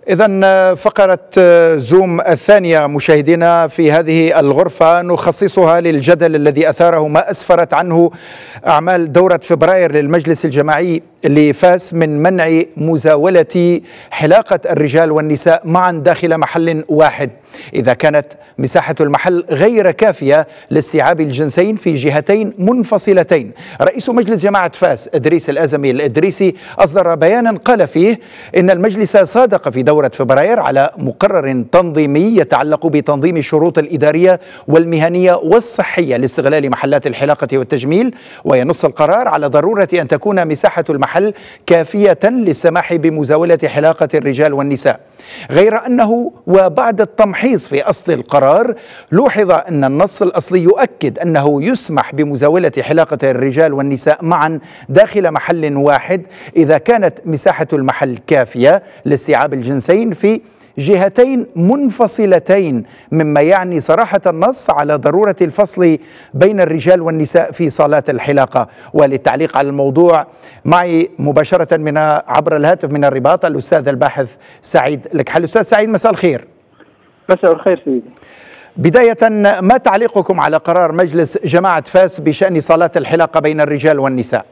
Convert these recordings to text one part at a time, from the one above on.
إذن فقرة زوم الثانية مشاهدينا في هذه الغرفة نخصصها للجدل الذي أثاره ما أسفرت عنه أعمال دورة فبراير للمجلس الجماعي لفاس من منع مزاولة حلاقة الرجال والنساء معا داخل محل واحد إذا كانت مساحة المحل غير كافية لاستيعاب الجنسين في جهتين منفصلتين. رئيس مجلس جماعة فاس إدريس الأزمي الإدريسي أصدر بيانا قال فيه إن المجلس صادق في دورة فبراير على مقرر تنظيمي يتعلق بتنظيم الشروط الإدارية والمهنية والصحية لاستغلال محلات الحلاقة والتجميل، وينص القرار على ضرورة أن تكون مساحة المحل كافية للسماح بمزاولة حلاقة الرجال والنساء، غير أنه وبعد التمحيص في أصل القرار لوحظ أن النص الأصلي يؤكد أنه يسمح بمزاولة حلاقة الرجال والنساء معا داخل محل واحد إذا كانت مساحة المحل كافية لاستيعاب الجنسين في جهتين منفصلتين، مما يعني صراحة النص على ضرورة الفصل بين الرجال والنساء في صالات الحلاقة. وللتعليق على الموضوع معي مباشرة من عبر الهاتف من الرباط الأستاذ الباحث سعيد لكحل. أستاذ سعيد، مساء الخير. مساء الخير سيدي. بداية، ما تعليقكم على قرار مجلس جماعة فاس بشأن صالات الحلاقة بين الرجال والنساء؟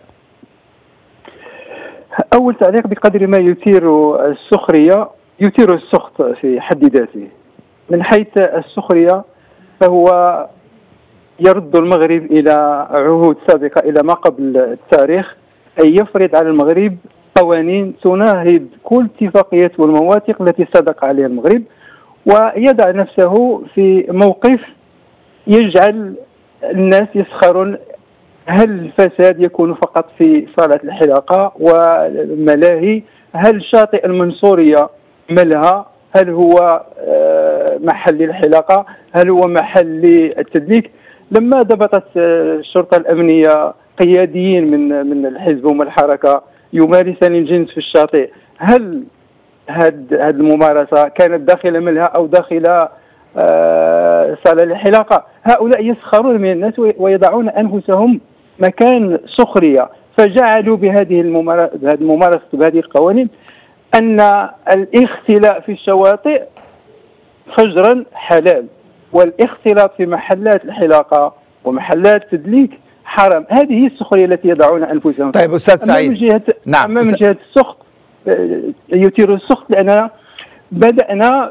أول تعليق بقدر ما يثير السخط في حد ذاته. من حيث السخرية فهو يرد المغرب إلى عهود سابقة، إلى ما قبل التاريخ، أي يفرض على المغرب قوانين تناهض كل اتفاقيات والمواثيق التي صدق عليها المغرب، ويضع نفسه في موقف يجعل الناس يسخرون. هل الفساد يكون فقط في صالات الحلاقة والملاهي؟ هل شاطئ المنصورية ملهى؟ هل هو محل الحلاقة؟ هل هو محل للتدليك؟ لما ضبطت الشرطة الأمنية قياديين من الحزب ومن الحركة يمارسان الجنس في الشاطئ، هل هذه الممارسة كانت داخل ملهى أو داخل صالة الحلاقة؟ هؤلاء يسخرون من الناس ويضعون أنفسهم مكان سخرية، فجعلوا بهذه الممارسة بهذه القوانين أن الاختلاء في الشواطئ فجرا حلال، والاختلاط في محلات الحلاقة ومحلات التدليك حرام. هذه هي السخرية التي يضعون أنفسهم. طيب أستاذ سعيد، نعم، من جهة السخط يثير السخط لأننا بدأنا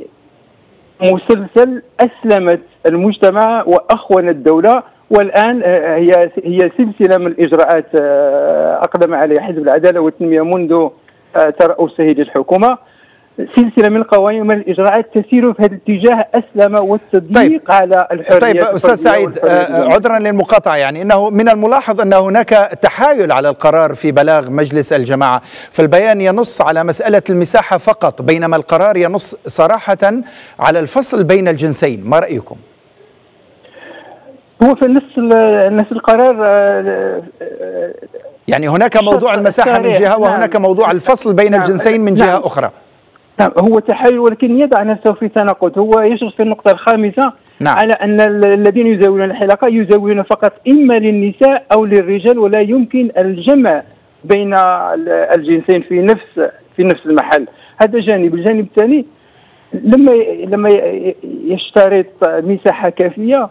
بمسلسل أسلمت المجتمع وأخون الدولة، والآن هي سلسلة من الإجراءات أقدم عليها حزب العدالة والتنمية منذ ترأسه للحكومة، سلسلة من القوانين ومن الإجراءات تسير في هذا الاتجاه أسلم والتضييق على الحريات. طيب أستاذ سعيد، عذرا للمقاطعة، يعني إنه من الملاحظ أن هناك تحايل على القرار في بلاغ مجلس الجماعة، فالبيان ينص على مسألة المساحة فقط بينما القرار ينص صراحة على الفصل بين الجنسين. ما رأيكم؟ هو في نفس القرار يعني هناك موضوع المساحة من جهة وهناك موضوع الفصل بين الجنسين من جهة أخرى. نعم، هو تحايل ولكن يضع نفسه في تناقض. هو يشرف في النقطة الخامسة على أن الذين يزاولون الحلاقة يزاولون فقط إما للنساء أو للرجال، ولا يمكن الجمع بين الجنسين في نفس المحل. هذا جانب. الجانب الثاني، لما يشترط مساحة كافية،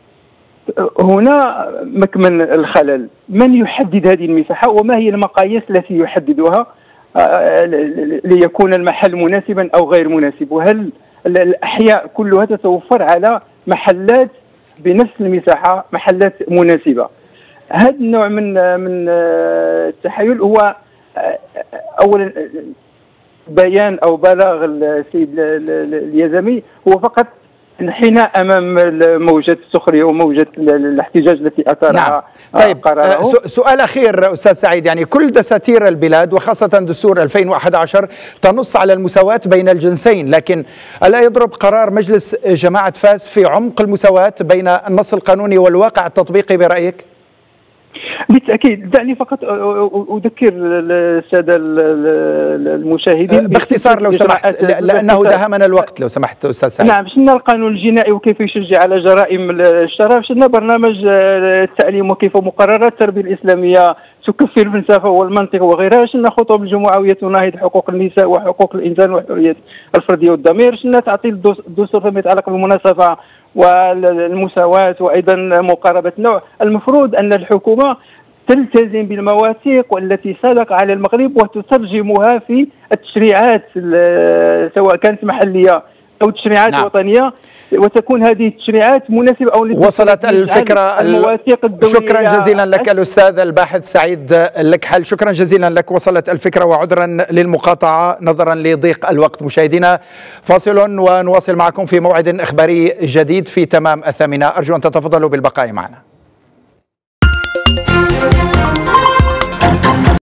هنا مكمن الخلل. من يحدد هذه المساحة وما هي المقاييس التي يحددها ليكون المحل مناسبا أو غير مناسب؟ وهل الأحياء كلها تتوفر على محلات بنفس المساحة، محلات مناسبة؟ هذا النوع من التحايل هو أولا بيان أو بلاغ السيد اليزمي هو فقط انحناء امام موجه السخريه وموجه الاحتجاج التي اثارها. نعم. طيب سؤال اخير استاذ سعيد، يعني كل دساتير البلاد وخاصه دستور 2011 تنص على المساواه بين الجنسين، لكن الا يضرب قرار مجلس جماعه فاس في عمق المساواه بين النص القانوني والواقع التطبيقي برايك؟ بالتأكيد. دعني فقط أذكر السادة المشاهدين باختصار لو سمحت، لأنه دهمنا الوقت، لو سمحت أستاذ سعيد. نعم، شفنا القانون الجنائي وكيف يشجع على جرائم الشرف، شفنا برنامج التعليم وكيف مقررات التربية الإسلامية تكفي الفلسفه والمنطق وغيرها، شنا خطب الجمعويه تناهض حقوق النساء وحقوق الانسان والحريات الفرديه والضمير، شنا تعطيل الدستور فيما يتعلق بالمناصفه والمساواه وايضا مقاربه النوع. المفروض ان الحكومه تلتزم بالمواثيق التي صدق على المغرب وتترجمها في التشريعات سواء كانت محليه أو تشريعات نعم. وطنية، وتكون هذه التشريعات مناسبة أو وصلت الفكرة. المواثيق الدولية. شكرا جزيلا لك الأستاذ الباحث سعيد لكحل، شكرا جزيلا لك. وصلت الفكرة، وعذرا للمقاطعة نظرا لضيق الوقت. مشاهدينا فاصل ونواصل معكم في موعد إخباري جديد في تمام 8. أرجو أن تتفضلوا بالبقاء معنا.